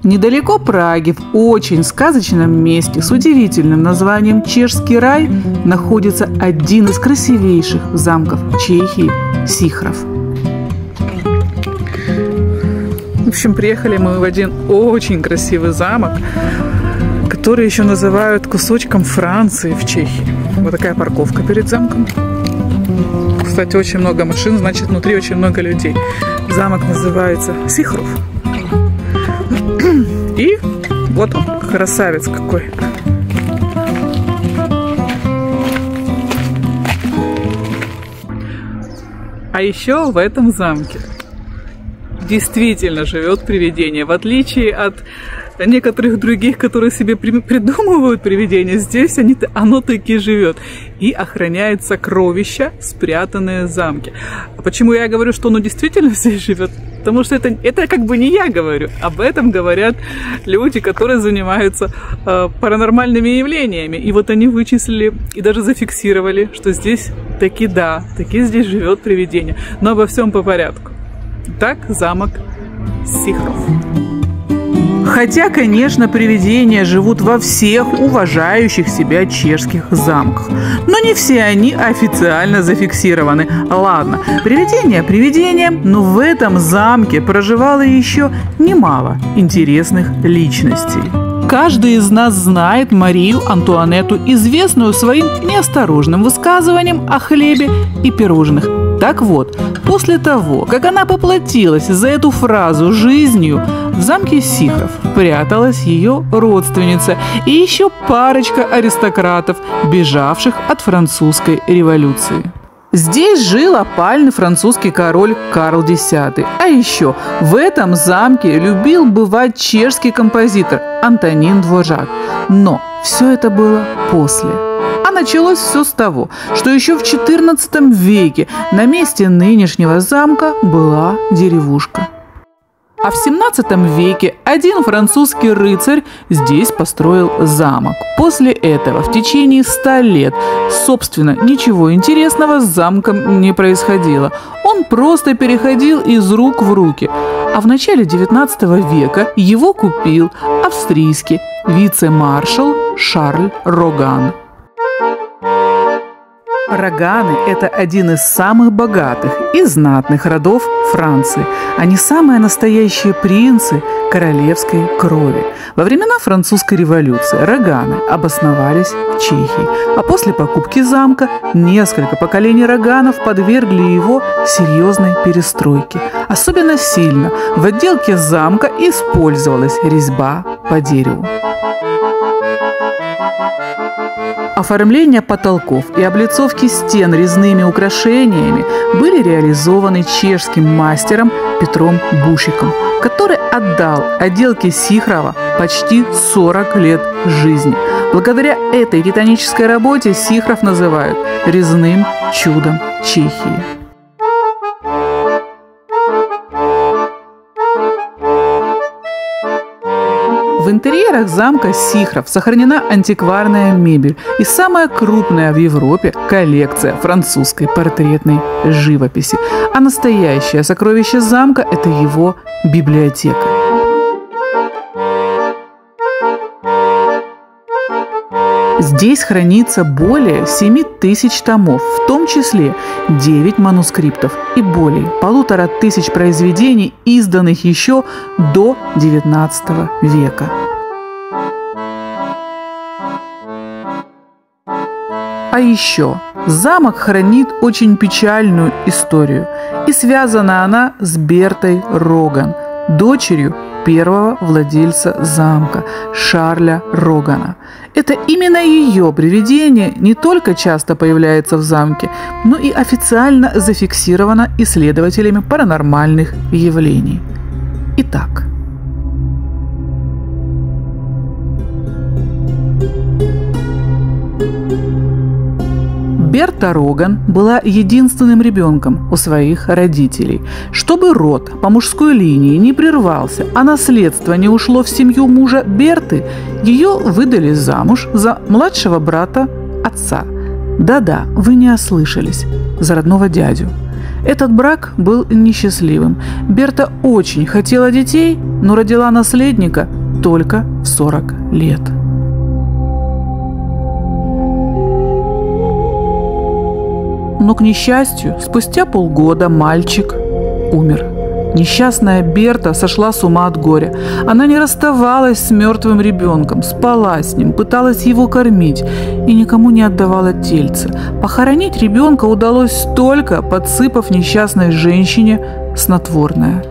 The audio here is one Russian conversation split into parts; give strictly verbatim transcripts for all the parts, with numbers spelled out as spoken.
Недалеко Праги, в очень сказочном месте с удивительным названием Чешский рай, находится один из красивейших замков Чехии – Сихров. В общем, приехали мы в один очень красивый замок, который еще называют кусочком Франции в Чехии. Вот такая парковка перед замком. Кстати, очень много машин, значит, внутри очень много людей. Замок называется Сихров. И вот он, красавец какой. А еще в этом замке действительно живет привидение. В отличие от некоторых других, которые себе придумывают привидения, здесь они, оно таки живет и охраняет сокровища, спрятанные в замке. А почему я говорю, что оно действительно здесь живет? Потому что это, это как бы не я говорю, об этом говорят люди, которые занимаются э, паранормальными явлениями. И вот они вычислили и даже зафиксировали, что здесь таки да, таки здесь живет привидение. Но обо всем по порядку. Так, замок Сихров. Хотя, конечно, привидения живут во всех уважающих себя чешских замках. Но не все они официально зафиксированы. Ладно, привидения привидением, но в этом замке проживало еще немало интересных личностей. Каждый из нас знает Марию Антуанетту, известную своим неосторожным высказыванием о хлебе и пирожных. Так вот, после того, как она поплатилась за эту фразу жизнью, в замке Сихров пряталась ее родственница и еще парочка аристократов, бежавших от французской революции. Здесь жил опальный французский король Карл Десятый. А еще в этом замке любил бывать чешский композитор Антонин Дворжак. Но все это было после. А началось все с того, что еще в четырнадцатом веке на месте нынешнего замка была деревушка. А в семнадцатом веке один французский рыцарь здесь построил замок. После этого в течение ста лет, собственно, ничего интересного с замком не происходило. Он просто переходил из рук в руки. А в начале девятнадцатого века его купил австрийский вице-маршал Шарль Роган. Роганы – это один из самых богатых и знатных родов Франции. Они самые настоящие принцы королевской крови. Во времена французской революции Роганы обосновались в Чехии. А после покупки замка несколько поколений Роганов подвергли его серьезной перестройке. Особенно сильно в отделке замка использовалась резьба по дереву. Оформление потолков и облицовки стен резными украшениями были реализованы чешским мастером Петром Бушиком, который отдал отделке Сихрова почти сорок лет жизни. Благодаря этой титанической работе Сихров называют резным чудом Чехии. В интерьерах замка Сихров сохранена антикварная мебель и самая крупная в Европе коллекция французской портретной живописи. А настоящее сокровище замка – это его библиотека. Здесь хранится более семи тысяч томов, в том числе девять манускриптов и более полутора тысяч произведений, изданных еще до девятнадцатого века. А еще замок хранит очень печальную историю, и связана она с Бертой Роган, дочерью первого владельца замка Шарля Рогана. Это именно ее привидение не только часто появляется в замке, но и официально зафиксировано исследователями паранормальных явлений. Итак, Берта Роган была единственным ребенком у своих родителей. Чтобы род по мужской линии не прервался, а наследство не ушло в семью мужа Берты, ее выдали замуж за младшего брата отца. Да-да, вы не ослышались, за родного дядю. Этот брак был несчастливым. Берта очень хотела детей, но родила наследника только в сорок лет. Но, к несчастью, спустя полгода мальчик умер. Несчастная Берта сошла с ума от горя. Она не расставалась с мертвым ребенком, спала с ним, пыталась его кормить и никому не отдавала тельце. Похоронить ребенка удалось только, подсыпав несчастной женщине снотворное.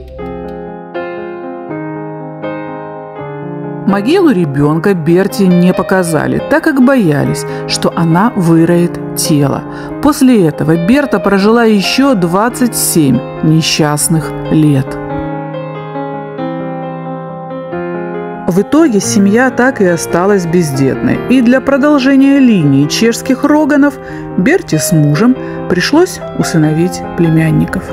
Могилу ребенка Берте не показали, так как боялись, что она выроет тело. После этого Берта прожила еще двадцать семь несчастных лет. В итоге семья так и осталась бездетной, и для продолжения линии чешских Роганов Берте с мужем пришлось усыновить племянников.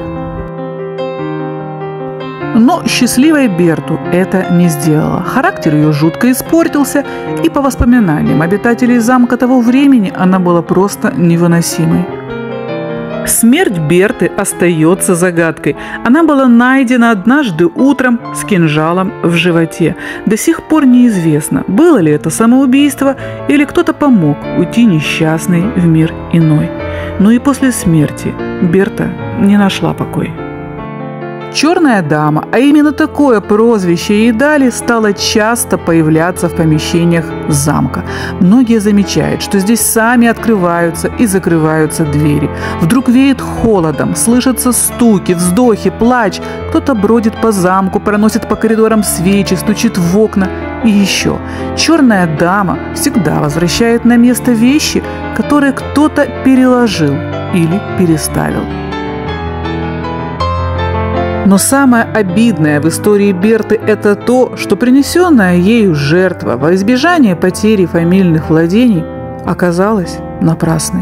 Но счастливой Берту это не сделало. Характер ее жутко испортился, и по воспоминаниям обитателей замка того времени она была просто невыносимой. Смерть Берты остается загадкой. Она была найдена однажды утром с кинжалом в животе. До сих пор неизвестно, было ли это самоубийство или кто-то помог уйти несчастной в мир иной. Но и после смерти Берта не нашла покоя. Черная дама, а именно такое прозвище ей дали, стала часто появляться в помещениях замка. Многие замечают, что здесь сами открываются и закрываются двери. Вдруг веет холодом, слышатся стуки, вздохи, плач. Кто-то бродит по замку, проносит по коридорам свечи, стучит в окна. И еще, черная дама всегда возвращает на место вещи, которые кто-то переложил или переставил. Но самое обидное в истории Берты – это то, что принесенная ею жертва во избежание потери фамильных владений оказалась напрасной.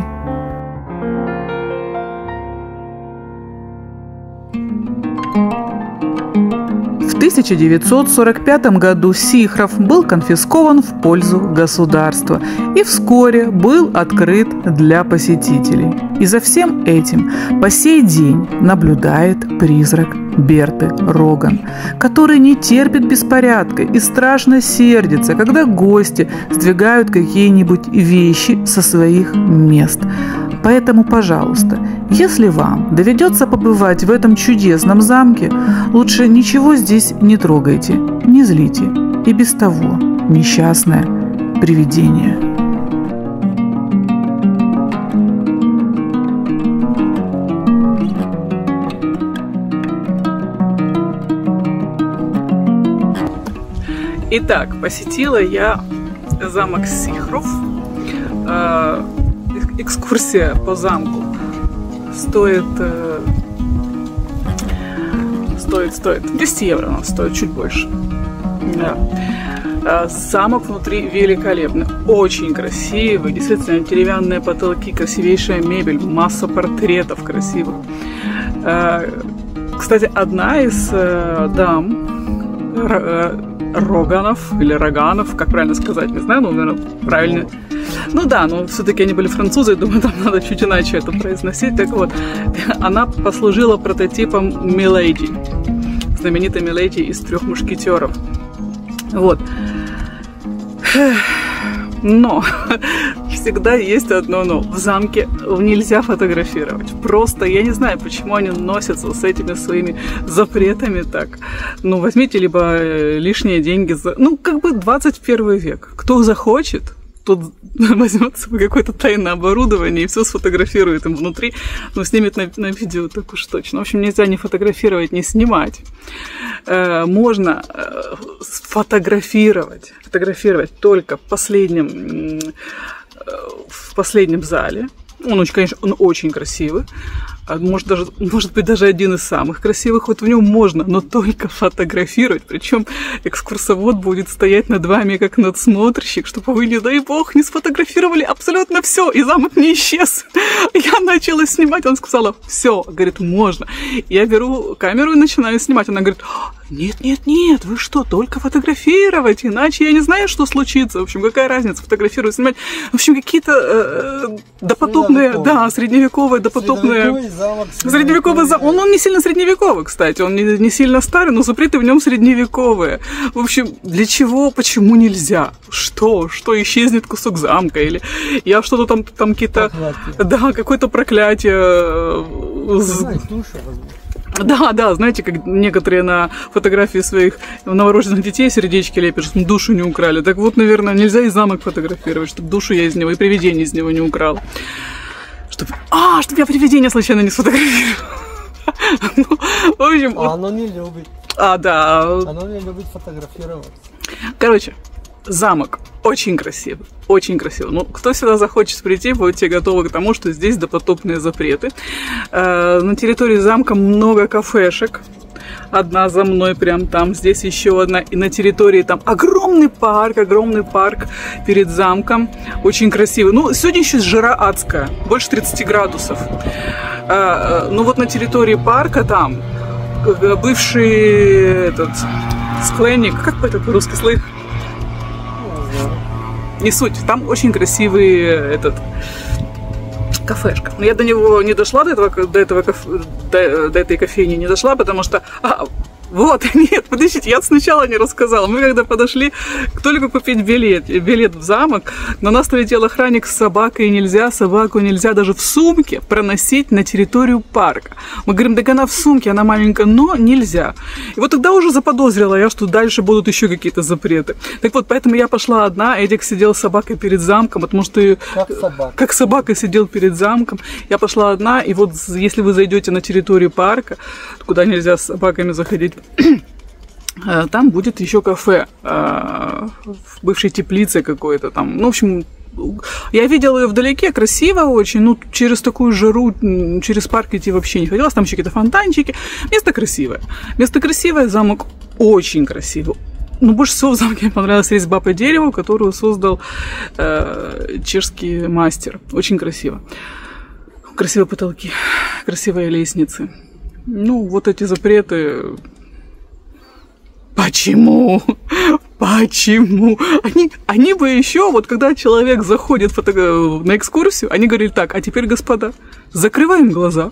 В тысяча девятьсот сорок пятом году Сихров был конфискован в пользу государства и вскоре был открыт для посетителей. И за всем этим по сей день наблюдает призрак Берты Роган, который не терпит беспорядка и страшно сердится, когда гости сдвигают какие-нибудь вещи со своих мест. Поэтому, пожалуйста, если вам доведется побывать в этом чудесном замке, лучше ничего здесь не трогайте, не злите и без того несчастное привидение. Итак, посетила я замок Сихров. Экскурсия по замку стоит, стоит, стоит десять евро, она стоит чуть больше. Да. Замок внутри великолепный, очень красивый, действительно деревянные потолки, красивейшая мебель, масса портретов красивых. Кстати, одна из дам Роганов или Роганов, как правильно сказать, не знаю, но, наверное, правильно. Ну да, но все-таки они были французы, думаю, там надо чуть иначе это произносить. Так вот, она послужила прототипом Миледи, знаменитой Миледи из «Трех мушкетеров». Вот. Но всегда есть одно но. В замке нельзя фотографировать. Просто я не знаю, почему они носятся с этими своими запретами так. Ну, возьмите либо лишние деньги за... Ну, как бы двадцать первый век. Кто захочет, тот возьмет себе какое-то тайное оборудование и все сфотографирует им внутри, но снимет на, на видео так уж точно. В общем, нельзя ни фотографировать, ни снимать. Э, можно э, сфотографировать, фотографировать только в последнем, э, в последнем зале. Он очень, конечно, он очень красивый. Может, даже, может быть, даже один из самых красивых. Вот в нем можно, но только фотографировать. Причем экскурсовод будет стоять над вами, как надсмотрщик, чтобы вы, не дай бог, не сфотографировали абсолютно все, и замок не исчез. Я начала снимать, он сказала, все, говорит, можно. Я беру камеру и начинаю снимать. Она говорит, Нет, нет, нет, вы что, только фотографировать, иначе я не знаю, что случится. В общем, какая разница, фотографировать, снимать. В общем, какие-то э, допотопные, да, средневековые, допотопные... Средневековый замок. Средневековый замок. Он, он не сильно средневековый, кстати, он не, не сильно старый, но запреты в нем средневековые. В общем, для чего, почему нельзя? Что? Что, исчезнет кусок замка? Или я что-то там, там какие-то... Да, какое-то проклятие. Знаешь, душа, возможно. Да, да, знаете, как некоторые на фотографии своих новорожденных детей сердечки лепят, чтобы душу не украли. Так вот, наверное, нельзя и замок фотографировать, чтобы душу я из него, и привидение из него не украл. Чтобы... А, чтобы я привидение случайно не сфотографировал. Ну, в общем... А оно не любит. А, да. Оно не любит фотографировать. Короче, замок очень красивый, очень красивый. Ну, кто сюда захочет прийти, будьте готовы к тому, что здесь допотопные запреты. Э, на территории замка много кафешек. Одна за мной прям там, здесь еще одна. И на территории там огромный парк, огромный парк перед замком. Очень красивый. Ну, сегодня еще жара адская, больше тридцати градусов. Э, ну, вот на территории парка там бывший этот скленник, как это по-русски слых? Не суть, там очень красивый этот кафешка. Но я до него не дошла, до этого, до этого до, до этой кофейни не дошла, потому что... А, вот, нет, подождите, я сначала не рассказала. Мы когда подошли, только купить билет, билет в замок, на нас налетел охранник с собакой, нельзя, собаку нельзя даже в сумке проносить на территорию парка. Мы говорим, так она в сумке, она маленькая, но нельзя. И вот тогда уже заподозрила я, что дальше будут еще какие-то запреты. Так вот, поэтому я пошла одна, Эдик сидел с собакой перед замком, потому что... Как собака. Как собака сидел перед замком. Я пошла одна, и вот если вы зайдете на территорию парка, куда нельзя с собаками заходить, там будет еще кафе в бывшей теплице какой-то там. Ну, в общем, я видела ее вдалеке, красиво очень. Ну, через такую жару, через парк идти вообще не хотелось. Там еще какие-то фонтанчики. Место красивое. Место красивое, замок очень красивый. Но больше всего в замке мне понравилась резьба по дереву, которую создал э, чешский мастер. Очень красиво. Красивые потолки, красивые лестницы. Ну, вот эти запреты... Почему? Почему? Они, они бы еще, вот когда человек заходит фото- на экскурсию, они говорили так, а теперь, господа, закрываем глаза.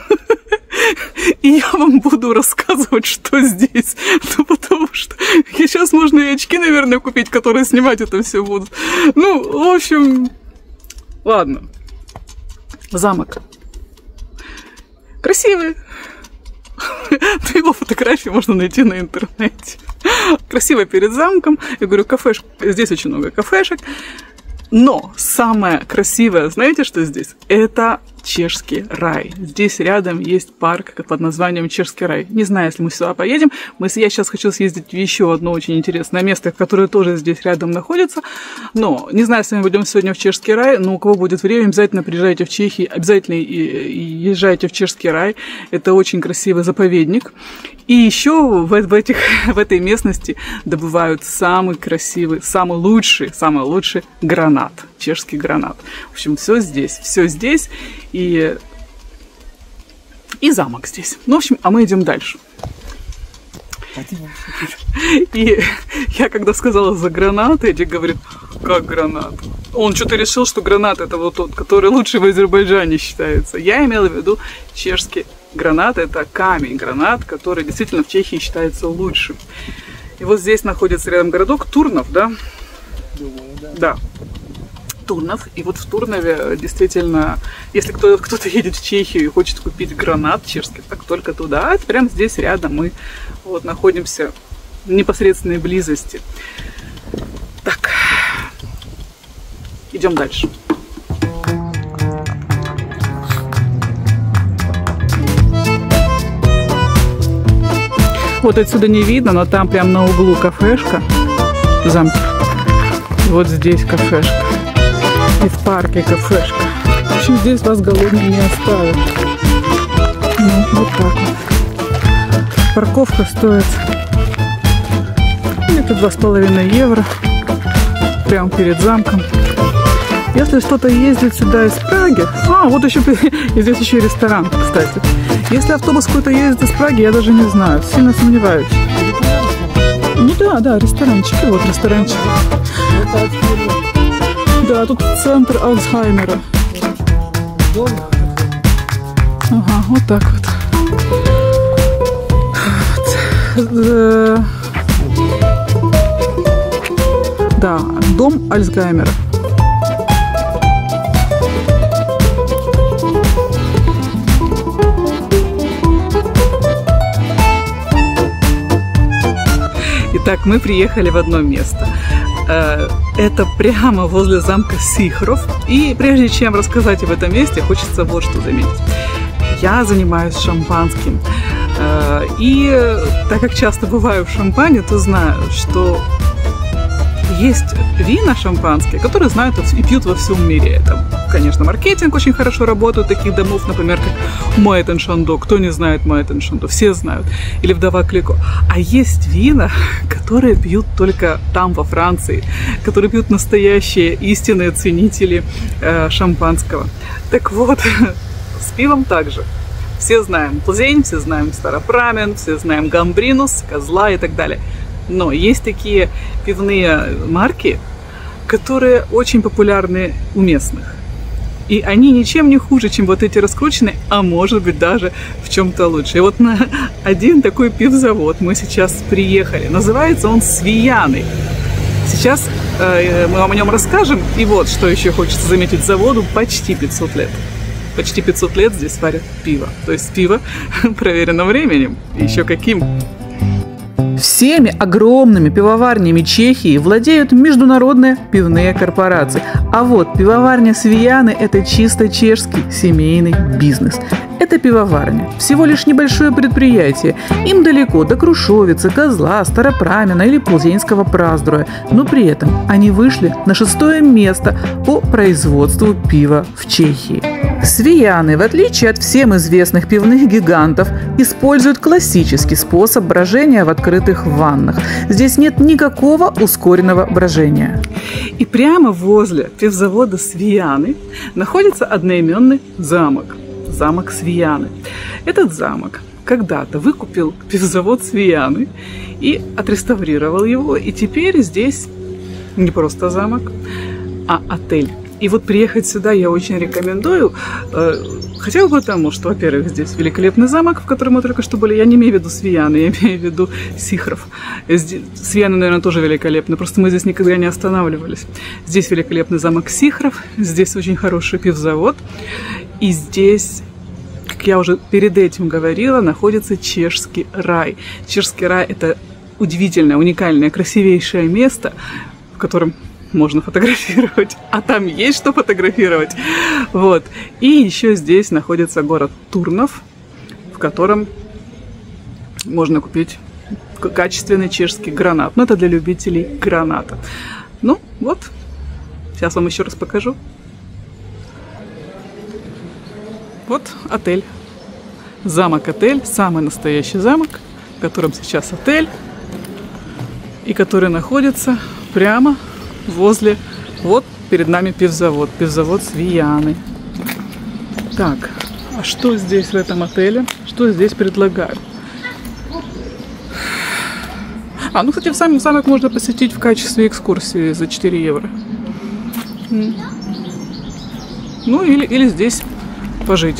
И я вам буду рассказывать, что здесь. Ну, потому что сейчас можно и очки, наверное, купить, которые снимать это все будут. Ну, в общем, ладно. Замок. Красивый. Его фотографии можно найти на интернете. Красиво перед замком. Я говорю, кафешка. Здесь очень много кафешек. Но самое красивое, знаете, что здесь? Это Чешский рай. Здесь рядом есть парк под названием Чешский рай. Не знаю, если мы сюда поедем. Мы, я сейчас хочу съездить в еще одно очень интересное место, которое тоже здесь рядом находится. Но не знаю, если мы пойдем сегодня в Чешский рай, но у кого будет время, обязательно приезжайте в Чехию, обязательно езжайте в Чешский рай. Это очень красивый заповедник. И еще в, в, этих, в этой местности добывают самый красивый, самый лучший, самый лучший гранат. Чешский гранат. В общем, все здесь, все здесь. И, и замок здесь. Ну, в общем, а мы идем дальше. И я когда сказала за гранат, Эдик говорит, как гранат? Он что-то решил, что гранат это вот тот, который лучший в Азербайджане считается. Я имела в виду чешский гранат, это камень гранат, который действительно в Чехии считается лучшим. И вот здесь находится рядом городок Турнов, да? Думаю, да. Да. Турнов. И вот в Турнове действительно, если кто, кто-то едет в Чехию и хочет купить гранат чешский, так только туда. А прямо здесь рядом мы вот находимся в непосредственной близости. Так, идем дальше. Вот отсюда не видно, но там прям на углу кафешка в замке. Вот здесь кафешка. И в парке кафешка. В общем, здесь вас голодным не оставят. Ну, вот так вот. Парковка стоит где-то два с половиной евро. Прямо перед замком. Если что-то ездит сюда из Праги... А, вот еще и здесь еще ресторан, кстати. Если автобус какой-то ездит из Праги, я даже не знаю, сильно сомневаюсь. Ну да, да, ресторанчик, вот ресторанчик. Да, тут центр Альцгеймера. Ага, вот так вот. Вот. Да, дом Альцгеймера. Итак, мы приехали в одно место. Это прямо возле замка Сихров. И прежде чем рассказать об этом месте, хочется вот что заметить. Я занимаюсь шампанским. И так как часто бываю в Шампане, то знаю, что есть вина шампанские, которые знают и пьют во всем мире. Это, конечно, маркетинг очень хорошо работает таких домов, например, как Moet en Chandon. Кто не знает Moet en Chandon? Все знают. Или Вдова Клико. А есть вина, которые пьют только там, во Франции, которые пьют настоящие истинные ценители э, шампанского. Так вот, с пивом также. Все знаем Плзень, все знаем Старопрамен, все знаем Гамбринус, Козла и так далее. Но есть такие пивные марки, которые очень популярны у местных. И они ничем не хуже, чем вот эти раскрученные, а может быть даже в чем-то лучше. И вот на один такой пивзавод мы сейчас приехали. Называется он Свияны. Сейчас э, мы вам о нем расскажем. И вот, что еще хочется заметить, заводу почти пятьсот лет. Почти пятьсот лет здесь варят пиво. То есть пиво проверено временем. Еще каким. Всеми огромными пивоварнями Чехии владеют международные пивные корпорации. А вот пивоварня Свияны – это чисто чешский семейный бизнес. Это пивоварня. Всего лишь небольшое предприятие. Им далеко до Крушовицы, Козла, Старопрамена или Плзенского Праздроя. Но при этом они вышли на шестое место по производству пива в Чехии. Свияны, в отличие от всем известных пивных гигантов, используют классический способ брожения в открытых ваннах. Здесь нет никакого ускоренного брожения. И прямо возле пивзавода Свияны находится одноименный замок. Замок Свияны. Этот замок когда-то выкупил пивзавод Свияны и отреставрировал его. И теперь здесь не просто замок, а отель. И вот приехать сюда я очень рекомендую. Хотя бы потому, что, во-первых, здесь великолепный замок, в котором мы только что были. Я не имею в виду Свияны, я имею в виду Сихров. Здесь, Свияны, наверное, тоже великолепны. Просто мы здесь никогда не останавливались. Здесь великолепный замок Сихров. Здесь очень хороший пивзавод. И здесь, как я уже перед этим говорила, находится Чешский рай. Чешский рай – это удивительное, уникальное, красивейшее место, в котором можно фотографировать, а там есть что фотографировать. Вот. И еще здесь находится город Турнов, в котором можно купить качественный чешский гранат. Но это для любителей граната. Ну, вот. Сейчас вам еще раз покажу. Вот отель. Замок-отель. Самый настоящий замок, в котором сейчас отель. И который находится прямо возле, вот перед нами пивзавод, пивзавод Свияны. Так, а что здесь в этом отеле? Что здесь предлагают? А, ну, кстати, в сам замок можно посетить в качестве экскурсии за четыре евро. Ну, или, или здесь пожить.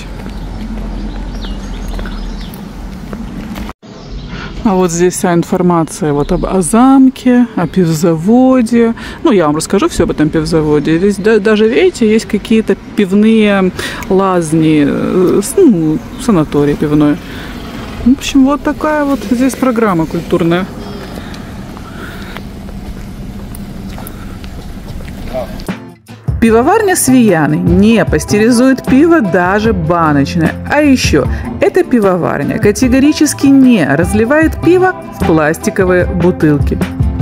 А вот здесь вся информация вот об о замке, о пивзаводе. Ну, я вам расскажу все об этом пивзаводе. Здесь да, даже, видите, есть какие-то пивные лазни, ну, санаторий пивной. В общем, вот такая вот здесь программа культурная. Пивоварня Свияны не пастеризует пиво даже баночное. А еще эта пивоварня категорически не разливает пиво в пластиковые бутылки.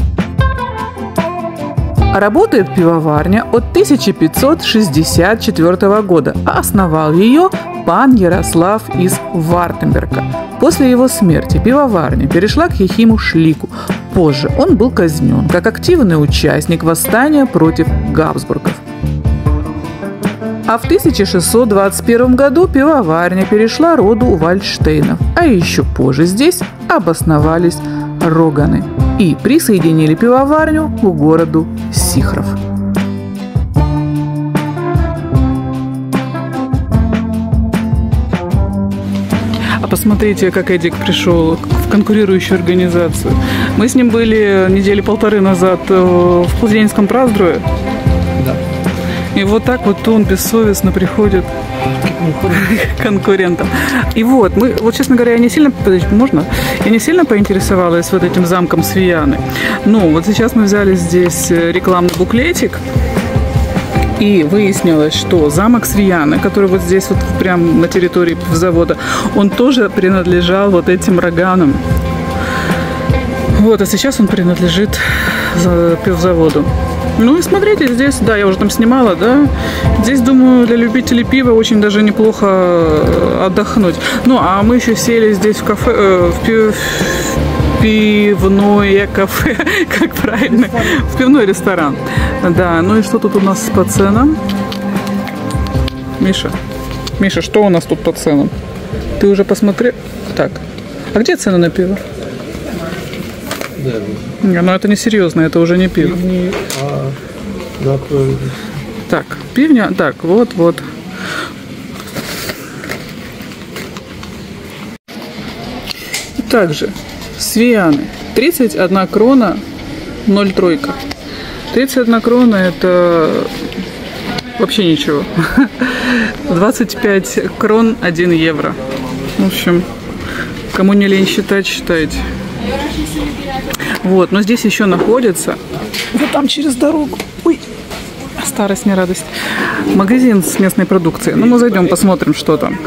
Работает пивоварня от тысяча пятьсот шестьдесят четвёртого года, а основал ее пан Ярослав из Вартенберга. После его смерти пивоварня перешла к Ехиму Шлику. Позже он был казнен как активный участник восстания против Габсбургов. А в тысяча шестьсот двадцать первом году пивоварня перешла роду Вальдштейнов, а еще позже здесь обосновались Роганы и присоединили пивоварню к городу Сихров. А посмотрите, как Эдик пришел в конкурирующую организацию. Мы с ним были недели полторы назад в Плзенском Праздруе. Да. И вот так вот он бессовестно приходит к конкурентам. И вот, мы, вот, честно говоря, я не сильно, подожди, можно? Я не сильно поинтересовалась вот этим замком Свияны. Ну, вот сейчас мы взяли здесь рекламный буклетик. И выяснилось, что замок Свияны, который вот здесь вот прямо на территории завода, он тоже принадлежал вот этим Роганам. Вот, а сейчас он принадлежит пивзаводу. Ну и смотрите, здесь, да, я уже там снимала, да, здесь, думаю, для любителей пива очень даже неплохо отдохнуть. Ну, а мы еще сели здесь в кафе, э, в пив... пивное кафе, как правильно, в пивной ресторан. Да, ну и что тут у нас по ценам? Миша, Миша, что у нас тут по ценам? Ты уже посмотрел? Так, а где цены на пиво? Да. Не, ну это не серьезно, это уже не пиво. Пивни, а, например. Так, пивня, так, вот, вот. Также Свияны. тридцать одна крона, ноль тройка. тридцать одна крона это вообще ничего. двадцать пять крон, один евро. В общем, кому не лень считать, считайте. Вот, но здесь еще находится, вот там через дорогу, ой, старость не радость, магазин с местной продукцией. Ну, мы зайдем, посмотрим, что там.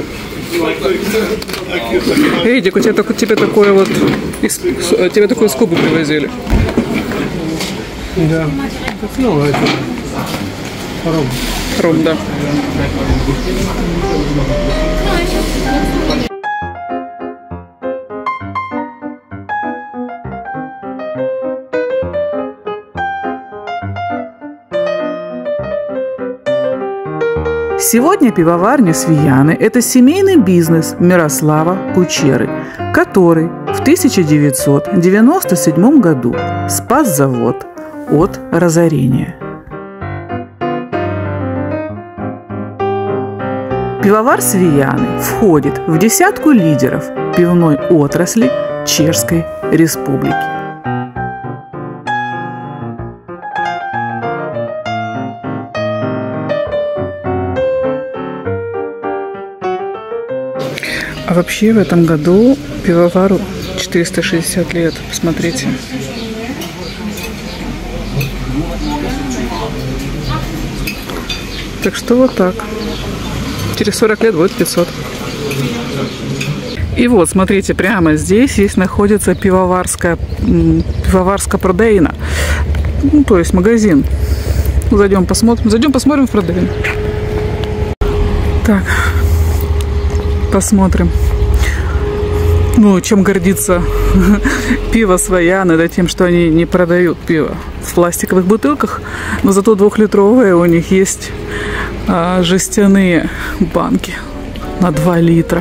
Эдик, у тебя только тебе такое вот, тебе такую скобу привозили. Да. Ну, это ром. Ром, да. Сегодня пивоварня Свияны – это семейный бизнес Мирослава Кучеры, который в тысяча девятьсот девяносто седьмом году спас завод от разорения. Пивовар Свияны входит в десятку лидеров пивной отрасли Чешской Республики. А вообще в этом году пивовару четыреста шестьдесят лет. Посмотрите. Так что вот так. Через сорок лет будет пятьсот. И вот, смотрите, прямо здесь есть находится пивоварская, пивоварская продейна. Ну, то есть магазин. Зайдем посмотрим. Зайдем посмотрим в продейну. Так. Посмотрим. Ну, чем гордится пиво Свияны, да, тем, что они не продают пиво в пластиковых бутылках, но зато двухлитровые у них есть а, жестяные банки на два литра.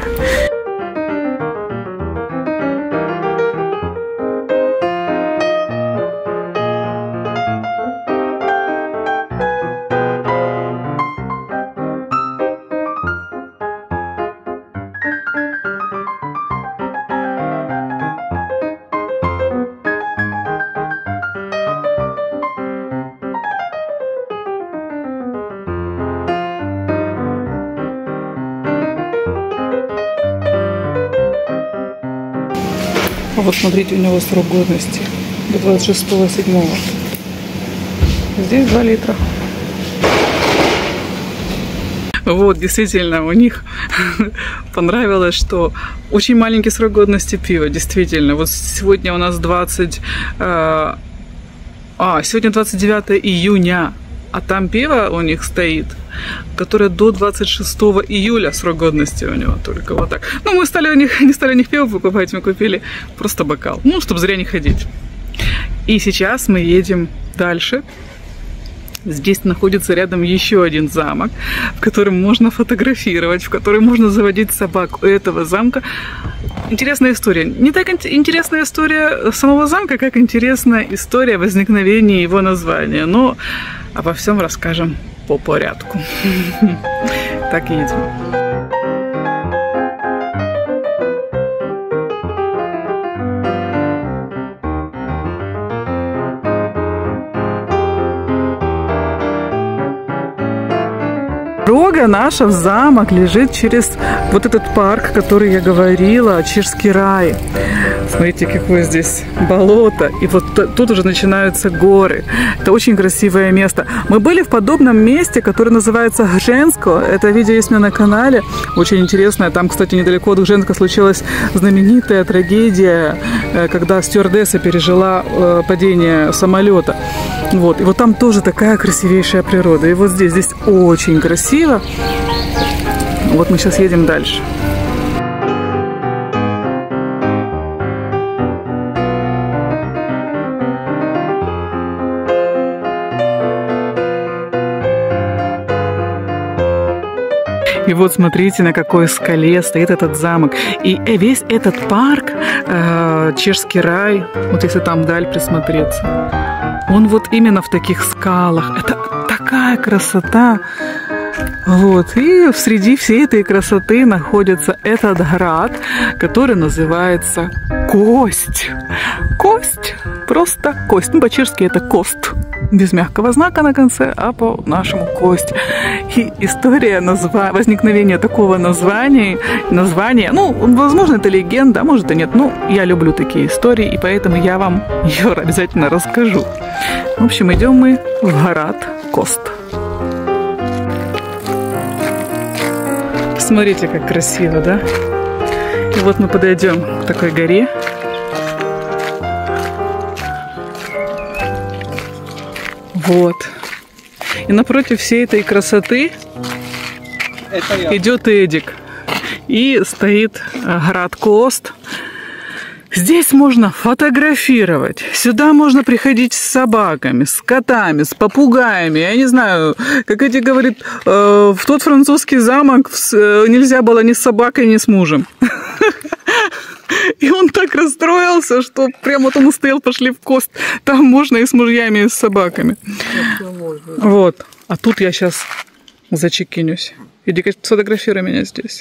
А вот смотрите, у него срок годности до двадцать шестого седьмого. Здесь два литра. Вот, действительно, у них понравилось, что очень маленький срок годности пива, действительно. Вот сегодня у нас двадцать... Э, а, сегодня двадцать девятое июня, а там пиво у них стоит, которое до двадцать шестого июля срок годности у него, только вот так. Ну, мы стали у них, не стали у них пиво покупать, мы купили просто бокал, ну, чтобы зря не ходить. И сейчас мы едем дальше. Здесь находится рядом еще один замок, в котором можно фотографировать, в котором можно заводить собак. У этого замка интересная история. Не так интересная история самого замка, как интересная история возникновения его названия. Но обо всем расскажем по порядку. Так, едем. Дорога наша в замок лежит через вот этот парк, который я говорила, Чешский рай. Смотрите, какое здесь болото. И вот тут уже начинаются горы. Это очень красивое место. Мы были в подобном месте, которое называется Гженско. Это видео есть у меня на канале. Очень интересное. Там, кстати, недалеко от Гженска случилась знаменитая трагедия, когда стюардесса пережила падение самолета. Вот. И вот там тоже такая красивейшая природа. И вот здесь, здесь очень красиво. Вот мы сейчас едем дальше. И вот смотрите, на какой скале стоит этот замок. И весь этот парк, э, Чешский рай, вот если там вдаль присмотреться, он вот именно в таких скалах. Это такая красота. Вот. И среди всей этой красоты находится этот град, который называется Кость. Кость. Просто кость. Ну, по-чешски это кост. Без мягкого знака на конце, а по-нашему кость. И история назва... возникновения такого названия, названия, ну, возможно, это легенда, а может и нет. Ну, я люблю такие истории, и поэтому я вам ее обязательно расскажу. В общем, идем мы в город Кост. Смотрите, как красиво, да? И вот мы подойдем к такой горе. Вот. И напротив всей этой красоты идет Эдик. И стоит град Кост. Здесь можно фотографировать. Сюда можно приходить с собаками, с котами, с попугаями. Я не знаю, как Эдик говорит, э, в тот французский замок нельзя было ни с собакой, ни с мужем. И он так расстроился, что прям вот он стоял, пошли в Кост. Там можно и с мужьями, и с собаками. Вот. А тут я сейчас зачекинюсь. Иди, сфотографируй меня здесь.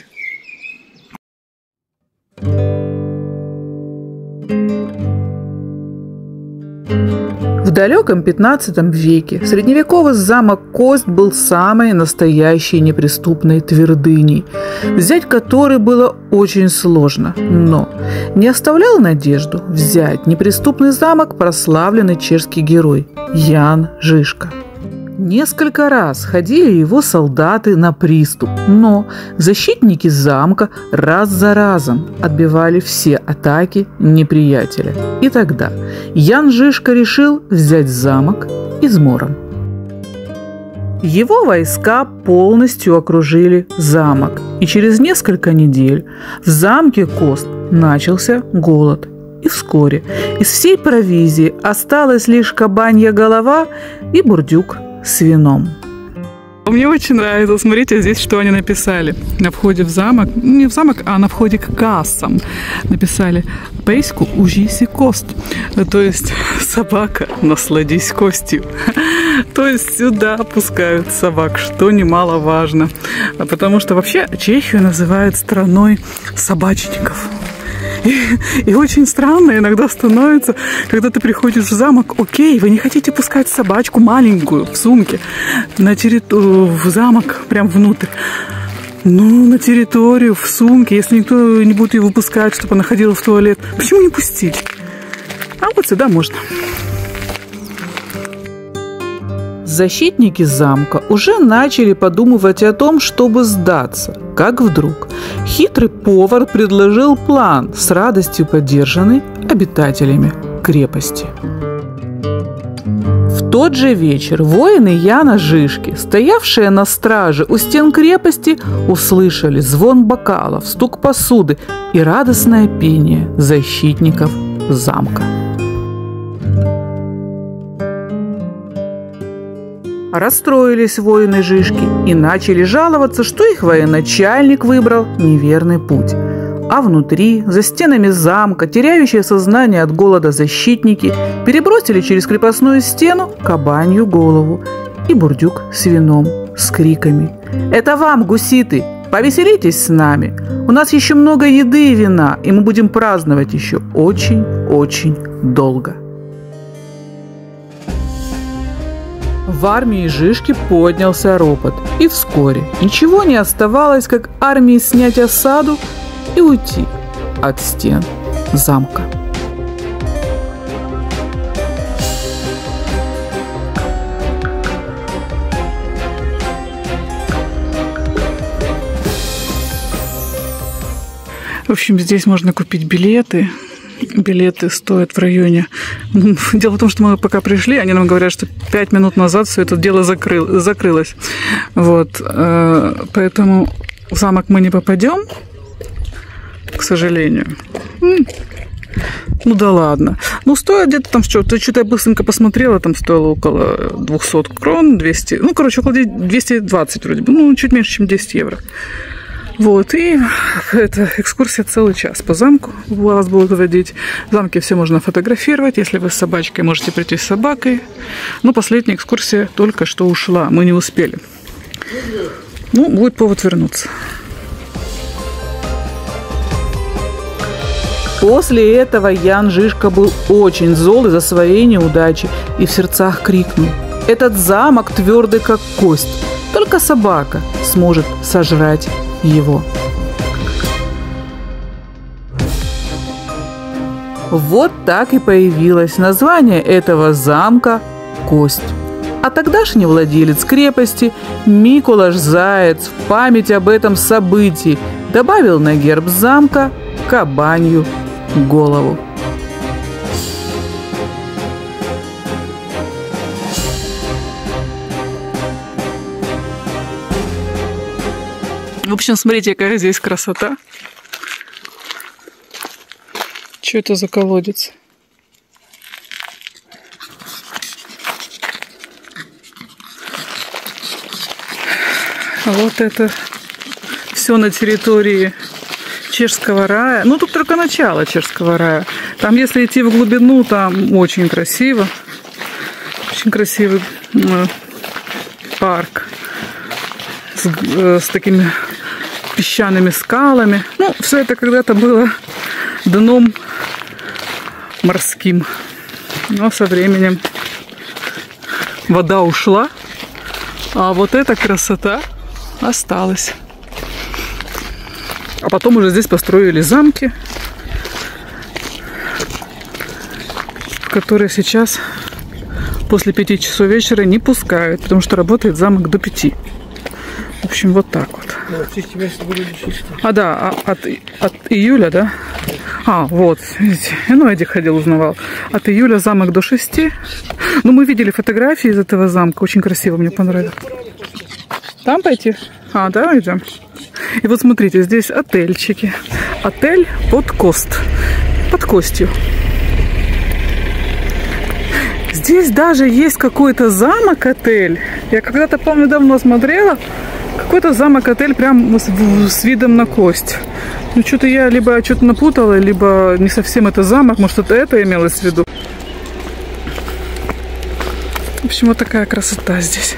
В далеком пятнадцатом веке средневековый замок Кост был самой настоящей неприступной твердыней, взять который было очень сложно. Но не оставлял надежду взять неприступный замок прославленный чешский герой Ян Žižka. Несколько раз ходили его солдаты на приступ, но защитники замка раз за разом отбивали все атаки неприятеля. И тогда Ян Žižka решил взять замок измором. Его войска полностью окружили замок, и через несколько недель в замке Кост начался голод. И вскоре из всей провизии осталась лишь кабанья голова и бурдюк с вином. Мне очень нравится. Смотрите, здесь что они написали. На входе в замок, не в замок, а на входе к кассам написали «Пейску ужиси кост». То есть собака, насладись костью. То есть сюда пускают собак, что немаловажно. Потому что вообще Чехию называют страной собачников. И, и очень странно иногда становится, когда ты приходишь в замок, окей, вы не хотите пускать собачку маленькую в сумке на территорию, в замок, прям внутрь. Ну, на территорию, в сумке, если никто не будет ее выпускать, чтобы она ходила в туалет. Почему не пустить? А вот сюда можно. Защитники замка уже начали подумывать о том, чтобы сдаться, как вдруг хитрый повар предложил план, с радостью поддержанный обитателями крепости. В тот же вечер воины Яна Žižky, стоявшие на страже у стен крепости, услышали звон бокалов, стук посуды и радостное пение защитников замка. Расстроились воины Жишки и начали жаловаться, что их военачальник выбрал неверный путь. А внутри, за стенами замка, теряющие сознание от голода защитники перебросили через крепостную стену кабанью голову и бурдюк с вином с криками: «Это вам, гуситы! Повеселитесь с нами! У нас еще много еды и вина, и мы будем праздновать еще очень-очень долго!» В армии Жишки поднялся ропот, и вскоре ничего не оставалось, как армии снять осаду и уйти от стен замка. В общем, здесь можно купить билеты. Билеты стоят в районе... Дело в том, что мы пока пришли, они нам говорят, что пять минут назад все это дело закрыл... закрылось. Вот. Поэтому в замок мы не попадем, к сожалению. Ну да ладно. Ну, стоит где-то там что-то. Что-то я быстренько посмотрела, там стоило около двухсот крон, двести... Ну, короче, около двухсот двадцати вроде бы. Ну, чуть меньше, чем десять евро. Вот, и эта экскурсия целый час по замку вас будут водить. В замке все можно фотографировать. Если вы с собачкой, можете прийти с собакой. Но последняя экскурсия только что ушла. Мы не успели. Ну, будет повод вернуться. После этого Ян Жишка был очень зол из-за своей неудачи и в сердцах крикнул: «Этот замок твердый, как кость. Только собака сможет сожрать его». Вот так и появилось название этого замка «Кость». А тогдашний владелец крепости Миколаш Заяц в память об этом событии добавил на герб замка кабанью голову. В общем, смотрите, какая здесь красота. Что это за колодец? Вот это все на территории Чешского рая. Ну, тут только начало Чешского рая. Там, если идти в глубину, там очень красиво. Очень красивый э, парк с, э, с такими песчаными скалами. Ну, все это когда-то было дном морским. Но со временем вода ушла, а вот эта красота осталась. А потом уже здесь построили замки, которые сейчас после пяти часов вечера не пускают, потому что работает замок до пяти. В общем, вот так вот. А, да, а, от, от июля, да? А, вот, видите, ну, Эдик ходил, узнавал. От июля замок до шести. Ну, мы видели фотографии из этого замка, очень красиво, мне понравилось. Там пойти? А, да, идем. И вот смотрите, здесь отельчики. Отель под Кост. Под Костью. Здесь даже есть какой-то замок-отель. Я когда-то, помню, давно смотрела. Какой-то замок-отель прям с, с видом на Кость. Ну, что-то я либо что-то напутала, либо не совсем это замок. Может, это это имелось в виду. В общем, вот такая красота здесь.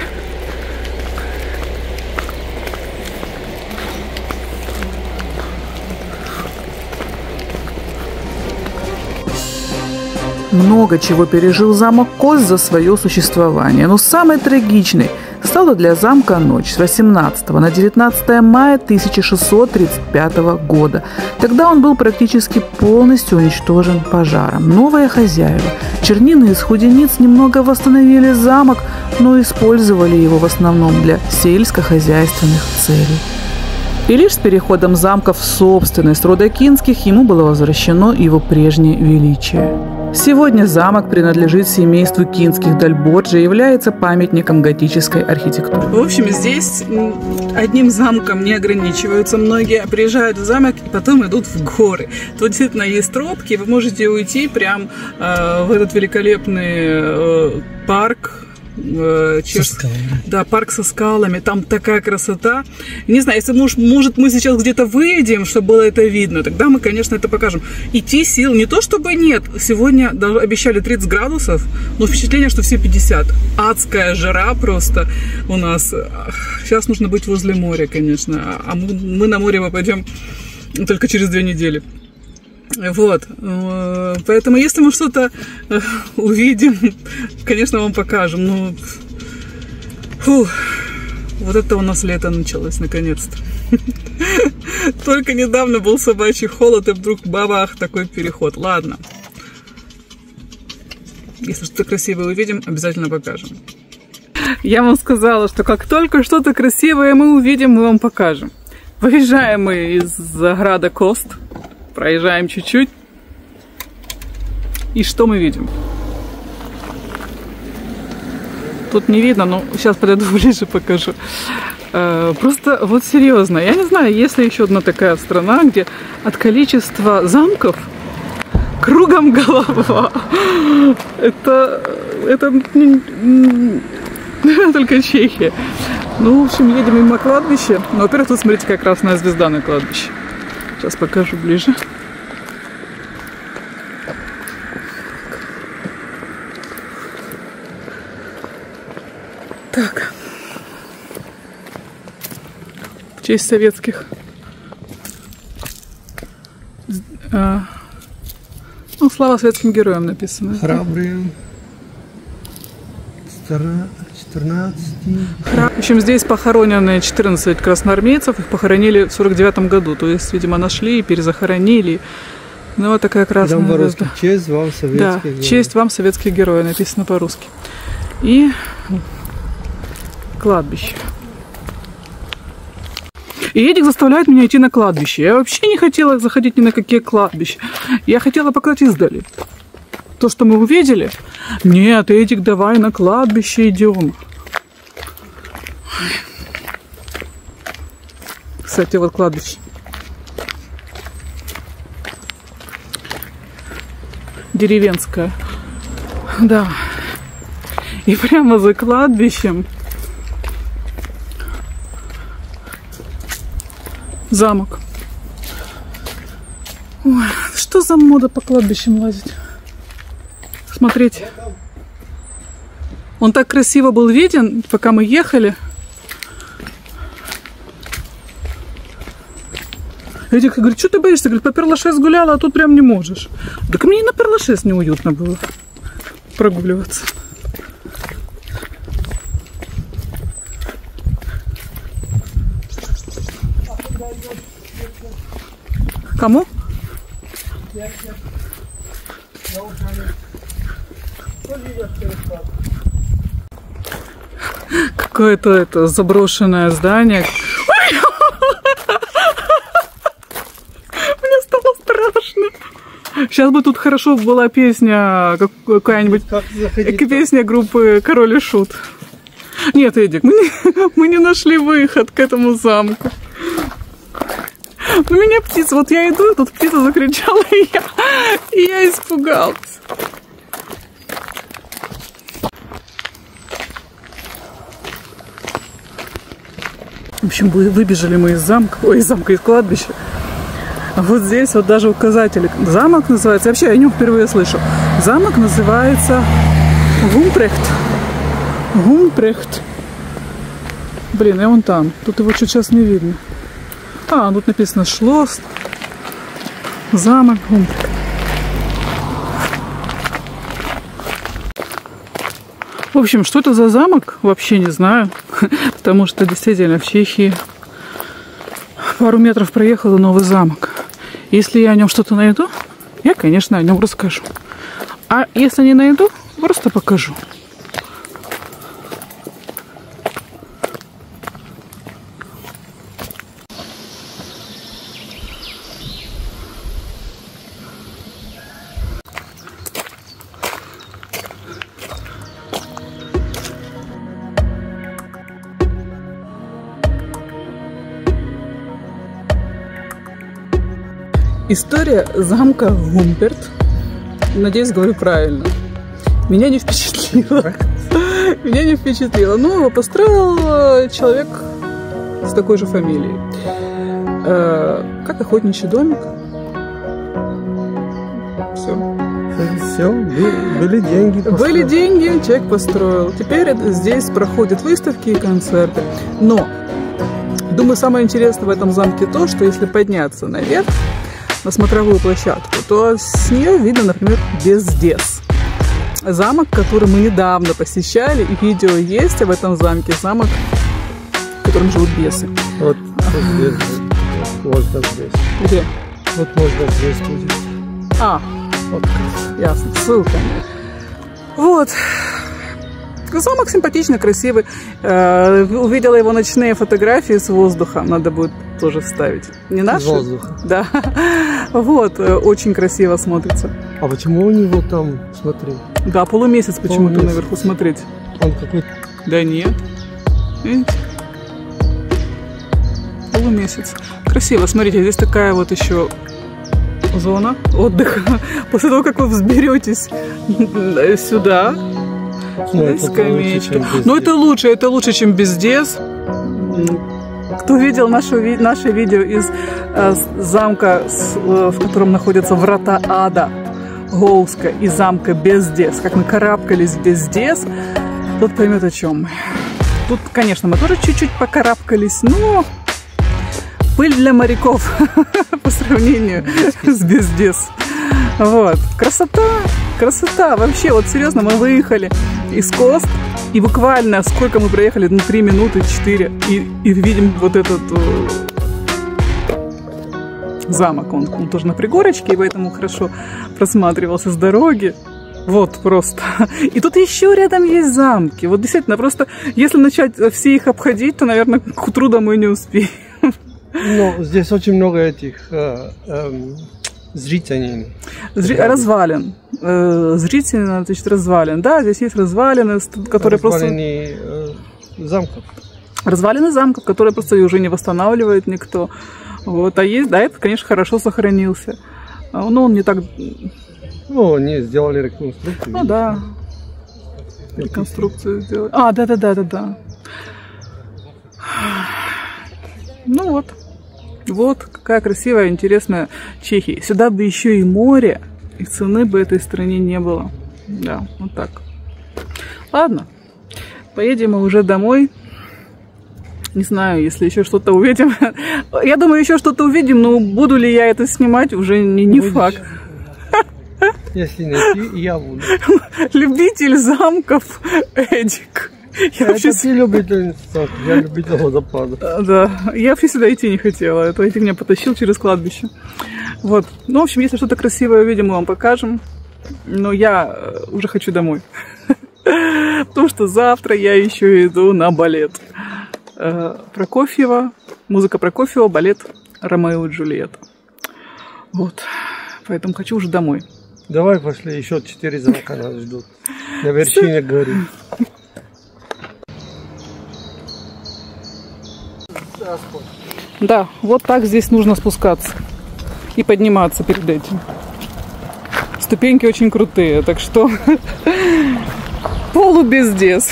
Много чего пережил замок Кость за свое существование, но самой трагичной стала для замка ночь с восемнадцатого на девятнадцатое мая тысяча шестьсот тридцать пятого года. Тогда он был практически полностью уничтожен пожаром. Новые хозяева, чернины из худениц, немного восстановили замок, но использовали его в основном для сельскохозяйственных целей. И лишь с переходом замка в собственность рода Кинских ему было возвращено его прежнее величие. Сегодня замок принадлежит семейству Кинских Дальборджи и является памятником готической архитектуры. В общем, здесь одним замком не ограничиваются. Многие приезжают в замок и потом идут в горы. Тут действительно есть тропки, вы можете уйти прямо э, в этот великолепный э, парк Э, чеш... Со скалами. Да, парк со скалами. Там такая красота. Не знаю, если может, может мы сейчас где-то выйдем, чтобы было это видно, тогда мы, конечно, это покажем. Идти сил не то чтобы нет. Сегодня даже обещали тридцать градусов, но впечатление, что все пятьдесят. Адская жара просто у нас. Сейчас нужно быть возле моря, конечно. А мы, мы на море попадем только через две недели. Вот, поэтому если мы что-то увидим, конечно, вам покажем. Ну, фу, вот это у нас лето началось, наконец-то. Только недавно был собачий холод, и вдруг бабах, такой переход. Ладно, если что-то красивое увидим, обязательно покажем. Я вам сказала, что как только что-то красивое мы увидим, мы вам покажем. Выезжаем мы из Града Кост. Проезжаем чуть-чуть. И что мы видим? Тут не видно, но сейчас подойду ближе, покажу. Просто вот серьезно, я не знаю, есть ли еще одна такая страна, где от количества замков кругом голова. Это, это только Чехия. Ну, в общем, едем мимо кладбища. Ну, во-первых, тут смотрите, какая красная звезда на кладбище. Сейчас покажу ближе. Так. В честь советских. А, ну, слава советским героям написано. Храбрые. четырнадцать. В общем, здесь похоронены четырнадцать красноармейцев. Их похоронили в сорок девятом году. То есть, видимо, нашли и перезахоронили. Ну, вот такая красная звезда. Честь вам, советских Да, героев. Честь вам, советских героев, написано по-русски. И кладбище. И Эдик заставляет меня идти на кладбище. Я вообще не хотела заходить ни на какие кладбища. Я хотела показать издали. То, что мы увидели. Нет, Эдик, давай на кладбище идем. Кстати, вот кладбище. Деревенское. Да. И прямо за кладбищем замок. Ой, что за мода по кладбищам лазить? Смотрите. Он так красиво был виден, пока мы ехали. Эдик говорит, что ты боишься? Говорит, по Перлашес гуляла, а тут прям не можешь. Так мне и на Перлашес неуютно было прогуливаться. Кому? Какое-то это заброшенное здание. Мне стало страшно. Сейчас бы тут хорошо была песня, какая-нибудь песня группы Король и Шут. Нет, Эдик, мы не, мы не нашли выход к этому замку. У меня птица, вот я иду, тут птица закричала, и я, и я испугалась. В общем, выбежали мы из замка, ой, из замка, из кладбища. А вот здесь вот даже указатель. Замок называется, вообще я о нем впервые слышу. Замок называется Гумпрехт. Гумпрехт. Блин, и он там. Тут его чуть сейчас не видно. А, тут написано Шлосс. Замок Гумпрехт. В общем, что это за замок, вообще не знаю. Потому что действительно в Чехии пару метров проехала новый замок. Если я о нем что-то найду, я, конечно, о нем расскажу. А если не найду, просто покажу. История замка Гумперт, надеюсь, говорю правильно, меня не впечатлила. Меня не впечатлило. Ну, его построил человек с такой же фамилией. Как охотничий домик. Все. Все, были деньги. Построил. Были деньги, человек построил. Теперь здесь проходят выставки и концерты. Но, думаю, самое интересное в этом замке то, что если подняться наверх, на смотровую площадку, то с нее видно, например, Бездес. Замок, который мы недавно посещали, и видео есть об этом замке. Замок, в котором живут бесы. Вот, вот здесь. Можно здесь. Где? Вот можно здесь будет. А, вот, ясно, ссылка. Вот. Замок симпатичный, красивый. Э, увидела его ночные фотографии с воздуха. Надо будет тоже вставить. Не наши? С воздуха. Да. Вот, очень красиво смотрится. А почему у него там, смотри? Да, полумесяц почему-то наверху смотреть. Он какой-то... Да нет. Видите? Полумесяц. Красиво. Смотрите, здесь такая вот еще зона отдыха. После того, как вы взберетесь сюда, здесь скамеечка. Ну, это лучше, это лучше, чем Бездес. Кто видел наше, наше видео из э, замка, с, э, в котором находятся врата ада Гоуска, и замка Бездес, как мы карабкались в Бездес, тот поймет, о чем мы. Тут, конечно, мы тоже чуть-чуть покарабкались, но пыль для моряков по сравнению с Бездес. Вот. Красота, красота. Вообще, вот серьезно, мы выехали из Кост, и буквально сколько мы проехали, ну, три минуты, четыре, и, и видим вот этот э, замок. Он, он тоже на пригорочке, и поэтому хорошо просматривался с дороги. Вот просто. И тут еще рядом есть замки. Вот действительно, просто если начать все их обходить, то, наверное, к утру домой не успеем. Ну, здесь очень много этих э, э, зрителей. Зри... Развалин. Э, зрительно, значит, развалин. Да, здесь есть развалины, которые развалины, просто... Э, замков. Развалины замков, которые просто уже не восстанавливает никто. Вот. А есть, да, это, конечно, хорошо сохранился. Но он не так... Ну, они сделали реконструкцию. Ну, да. Реконструкцию сделали. А, да-да-да-да-да. Ну вот. Вот какая красивая, интересная Чехия. Сюда бы еще и море, и цены бы этой стране не было. Да, вот так. Ладно. Поедем мы уже домой. Не знаю, если еще что-то увидим. Я думаю, еще что-то увидим, но буду ли я это снимать, уже не, не факт. Если найти, я буду. Любитель замков Эдик. Я это вообще... ты любитель замков, я любитель водопада. Да, я вообще сюда идти не хотела. Это Эдик меня потащил через кладбище. Вот. Ну, в общем, если что-то красивое увидим, мы вам покажем. Но я уже хочу домой. Потому что завтра я еще иду на балет. Прокофьева, музыка Прокофьева, балет Ромео и Джульетта. Вот. Поэтому хочу уже домой. Давай пошли, еще четыре замка нас ждут. На вершине горы. Да, вот так здесь нужно спускаться и подниматься перед этим. Ступеньки очень крутые, так что полубездес.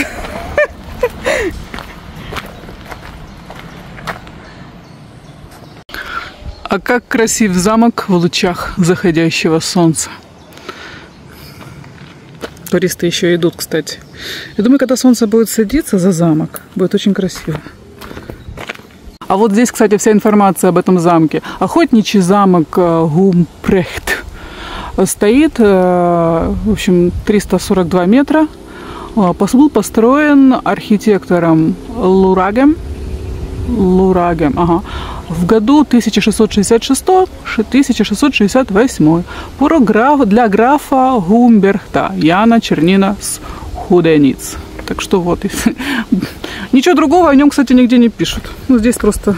А как красив замок в лучах заходящего солнца. Туристы еще идут, кстати. Я думаю, когда солнце будет садиться за замок, будет очень красиво. А вот здесь, кстати, вся информация об этом замке. Охотничий замок Гумпрехт стоит, в общем, триста сорок два метра. Был построен архитектором Лурагем. Лурагем, ага. В году тысяча шестьсот шестьдесят шестой — тысяча шестьсот шестьдесят восьмой для графа Гумберхта Яна Чернина с Худениц. Так что вот. Ничего другого о нем, кстати, нигде не пишут. Ну, здесь просто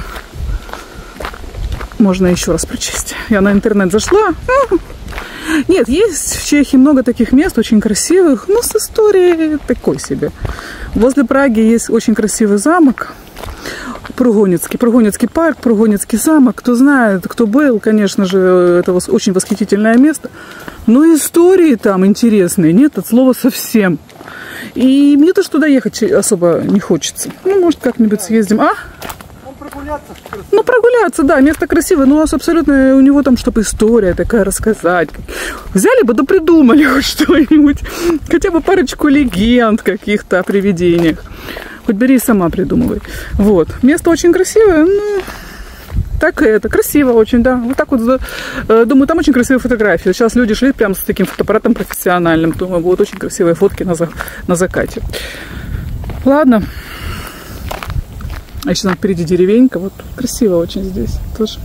можно еще раз прочесть. Я на интернет зашла. Нет, есть в Чехии много таких мест, очень красивых, но с историей такой себе. Возле Праги есть очень красивый замок. Пругонецкий. Пругонецкий парк, Пругонецкий замок. Кто знает, кто был, конечно же, это очень восхитительное место. Но истории там интересные, нет от слова совсем. И мне тоже туда ехать особо не хочется. Ну, может, как-нибудь съездим. А? Прогуляться. Ну, прогуляться, да, место красивое, но у нас абсолютно у него там, чтобы история такая рассказать. Взяли бы, да придумали хоть что-нибудь. Хотя бы парочку легенд каких-то о привидениях. Хоть бери и сама придумывай. Вот. Место очень красивое, ну, так и это. Красиво очень, да. Вот так вот, думаю, там очень красивые фотографии. Сейчас люди шли прям с таким фотоаппаратом профессиональным. Думаю, будут очень красивые фотки на, за... на закате. Ладно. А еще там впереди деревенька. Вот красиво очень здесь тоже.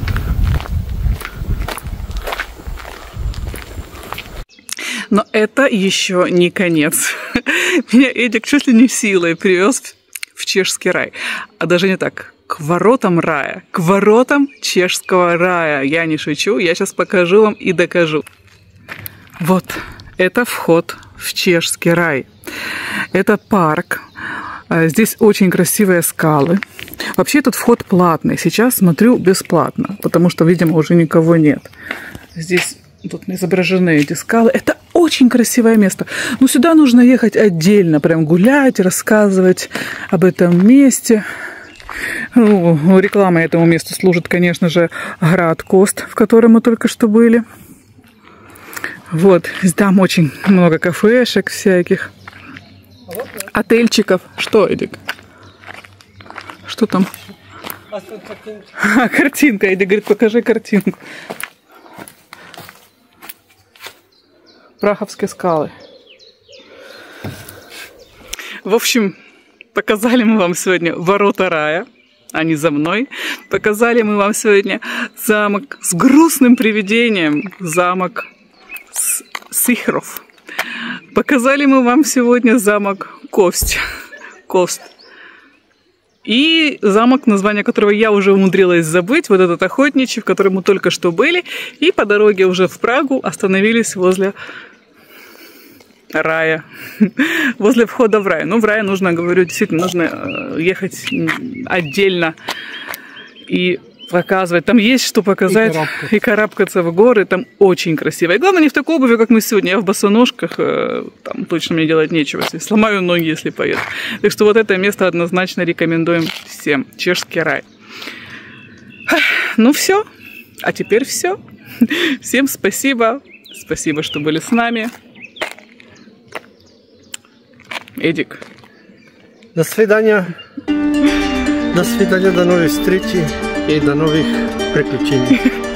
Но это еще не конец. Меня Эдик чуть ли не силой привез в чешский рай. А даже не так. К воротам рая. К воротам чешского рая. Я не шучу. Я сейчас покажу вам и докажу. Вот. Это вход в чешский рай. Это парк. Здесь очень красивые скалы. Вообще этот вход платный. Сейчас смотрю бесплатно, потому что, видимо, уже никого нет. Здесь тут изображены эти скалы. Это очень красивое место. Но сюда нужно ехать отдельно, прям гулять, рассказывать об этом месте. Ну, рекламой этому месту служит, конечно же, Град Кост, в котором мы только что были. Вот, там очень много кафешек всяких. Отельчиков. Что, Эдик? Что там? А, картинка. Эдик говорит, покажи картинку. Праховские скалы. В общем, показали мы вам сегодня ворота рая. Они за мной. Показали мы вам сегодня замок с грустным привидением. Замок Сихров. Показали мы вам сегодня замок Кость. Кост. И замок, название которого я уже умудрилась забыть. Вот этот охотничий, в котором мы только что были. И по дороге уже в Прагу остановились возле рая. Возле входа в рай. Ну, в рай нужно, говорю, действительно, нужно ехать отдельно и показывать. Там есть что показать. И карабкаться. И карабкаться в горы. Там очень красиво. И главное, не в такой обуви, как мы сегодня. Я в босоножках. Там точно мне делать нечего. Сломаю ноги, если поеду. Так что вот это место однозначно рекомендуем всем. Чешский рай. Ну все. А теперь все. Всем спасибо. Спасибо, что были с нами. Эдик. До свидания. До свидания, до новых встреч и до новых приключений.